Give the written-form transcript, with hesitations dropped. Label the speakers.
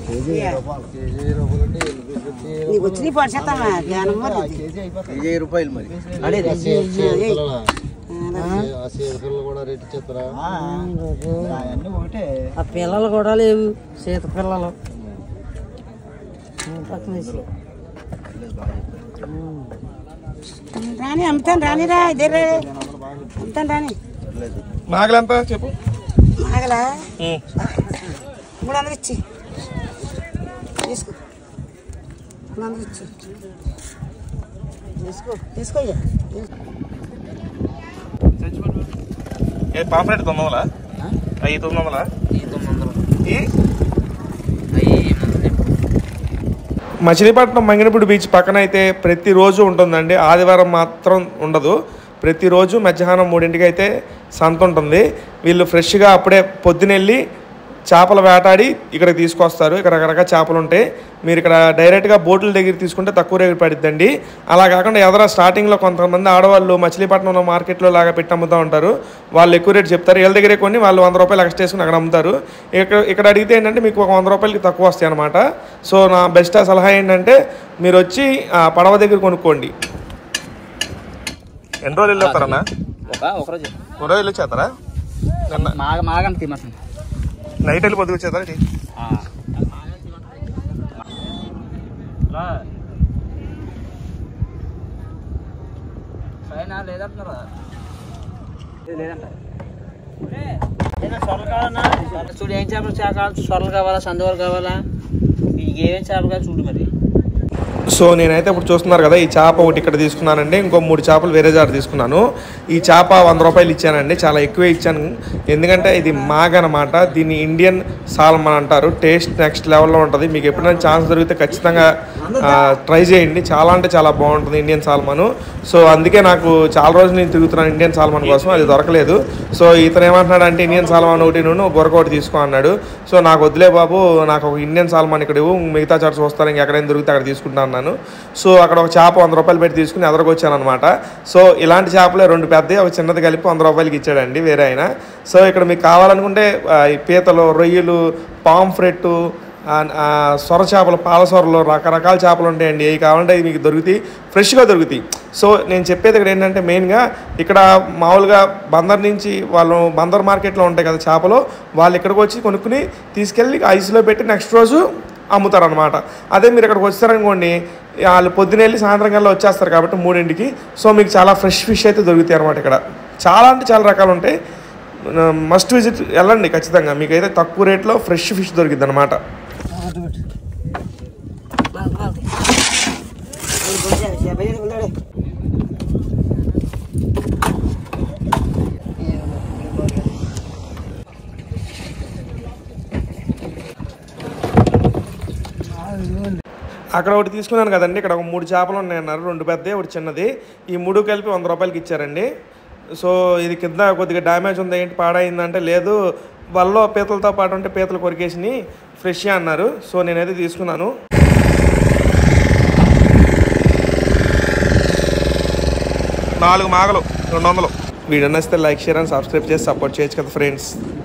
Speaker 1: నీకు వచ్చి నీ పడిచేస్తామా రూపాయలు మరి ఆ పిల్లలు కూడా లేవు సీత పిల్లలు రాని అమ్ముతాను రానిరా ఇదే అమ్ముతాను రాని
Speaker 2: నాగలంతా చెప్పు
Speaker 1: నాగలా 300 ఇచ్చి తీసుకో 300 ఇచ్చి తీసుకో
Speaker 2: పాంప్లెట్ 900 అవి 900 మచిలీపట్నం మంగినపూడి బీచ్ పక్కన అయితే ప్రతిరోజు ఉంటుందండి. ఆదివారం మాత్రం ఉండదు. ప్రతిరోజు మధ్యాహ్నం 3ంటికి అయితే సంత ఉంటుంది. వీళ్ళు ఫ్రెష్గా అప్పుడే పొద్దునెళ్ళి చేపలు వేటాడి ఇక్కడికి తీసుకొస్తారు. ఇక్కడ రకరకాల చేపలు ఉంటాయి. మీరు ఇక్కడ డైరెక్ట్గా బోట్ల దగ్గర తీసుకుంటే తక్కువ రేటు పడిద్దండి. అలా కాకుండా ఎదర స్టార్టింగ్లో కొంతమంది ఆడవాళ్ళు మచిలీపట్నంలో మార్కెట్లో లాగా పెట్టి అమ్ముతూ ఉంటారు. వాళ్ళు ఎక్కువ రేటు చెప్తారు. వీళ్ళ దగ్గరే కొన్ని వాళ్ళు 100 రూపాయలు ఎక్స్ట్రా వేసుకుని అక్కడ అమ్ముతారు. ఇక్కడ అడిగితే ఏంటంటే మీకు ఒక 100 రూపాయలకి తక్కువ వస్తాయి అనమాట. సో నా బెస్ట్ సలహా ఏంటంటే మీరు వచ్చి ఆ పడవ దగ్గర కొనుక్కోండి. ఎన్ని రోజులు వెళ్ళొస్తారన్నా? ఒక రోజు వెళ్ళొచ్చేస్తారా? నైట్ వెళ్ళి పొద్దుకు వచ్చేస్తారా?
Speaker 1: చూడు ఏం చేపలు సొరలు కావాలా సందవాలు కావాలా మీకు ఏమేమి చేపలు కావాలి చూడు మరి.
Speaker 2: సో నేనైతే ఇప్పుడు చూస్తున్నారు కదా, ఈ చేప ఒకటి ఇక్కడ తీసుకున్నానండి. ఇంకో 3 చేపలు వేరే జాడ తీసుకున్నాను. ఈ చేప 100 రూపాయలు ఇచ్చానండి. చాలా ఎక్కువే ఇచ్చాను. ఎందుకంటే ఇది మాగ్ అనమాట. దీన్ని ఇండియన్ సాల్మన్ అంటారు. టేస్ట్ నెక్స్ట్ లెవెల్లో ఉంటుంది. మీకు ఎప్పుడైనా ఛాన్స్ దొరికితే ఖచ్చితంగా ట్రై చేయండి. చాలా అంటే చాలా బాగుంటుంది ఇండియన్ సాల్మన్. సో అందుకే నాకు చాలా రోజులు నేను తిరుగుతున్నాను ఇండియన్ సాల్మన్ కోసం. అది దొరకలేదు. సో ఇతను ఏమంటున్నాడు అంటే ఇండియన్ సాల్మన్ ఒకటి గొరకొకటి తీసుకో అన్నాడు. సో నాకు వద్దులే బాబు, నాకు ఒక ఇండియన్ సాల్మన్ ఇక్కడ ఇవ్వు, మిగతా చాటు చూస్తాను, ఇంకెక్కడైనా దొరికితే అక్కడ తీసుకుంటా అన్నాను. సో అక్కడ ఒక చేప 100 రూపాయలు పెట్టి తీసుకుని ఎదరకు వచ్చాను అనమాట. సో ఇలాంటి చేపలే 2 పెద్దవి, ఒక చిన్నది కలిపి 100 రూపాయలకి ఇచ్చాడండి వేరే ఆయన. సో ఇక్కడ మీకు కావాలనుకుంటే పీతలు, రొయ్యలు, పాంఫ్రెట్టు, సొర చేపలు, పాల సొరలు, రకరకాల చేపలు ఉంటాయండి. ఏవి కావాలంటే అవి మీకు దొరుకుతాయి, ఫ్రెష్గా దొరుకుతాయి. సో నేను చెప్పేది ఇక్కడ ఏంటంటే మెయిన్గా ఇక్కడ మామూలుగా బందర్ నుంచి వాళ్ళు బందర్ మార్కెట్లో ఉంటాయి కదా చేపలు, వాళ్ళు ఇక్కడికి వచ్చి కొనుక్కుని తీసుకెళ్ళి ఐస్లో పెట్టి నెక్స్ట్ రోజు అమ్ముతారనమాట. అదే మీరు ఇక్కడికి వచ్చారనుకోండి, వాళ్ళు పొద్దున వెళ్ళి సాయంత్రం కల్లా వచ్చేస్తారు కాబట్టి 3ంటికి. సో మీకు చాలా ఫ్రెష్ ఫిష్ అయితే దొరుకుతాయి అనమాట. ఇక్కడ చాలా అంటే చాలా రకాలు ఉంటాయి. మస్ట్ విజిట్ వెళ్ళండి ఖచ్చితంగా. మీకైతే తక్కువ రేట్లో ఫ్రెష్ ఫిష్ దొరికిద్ది అనమాట. అక్కడ ఒకటి తీసుకున్నాను కదండి, ఇక్కడ ఒక 3 చేపలు ఉన్నాయన్నారు. 2 పెద్దవి, ఒకటి చిన్నది. ఈ 3 కలిపి 100 రూపాయలకి ఇచ్చారండి. సో ఇది కింద కొద్దిగా డ్యామేజ్ ఉంది, ఏంటి పాడైందంటే లేదు, వల్లో పీతలతో పాటు ఉంటే పీతలు కొరికేసి ఫ్రెష్ అన్నారు. సో నేనైతే తీసుకున్నాను. 4 మాగలు 200. వీడియో నచ్చితే లైక్, షేర్ అండ్ సబ్స్క్రైబ్ చేసి సపోర్ట్ చేయొచ్చు కదా ఫ్రెండ్స్.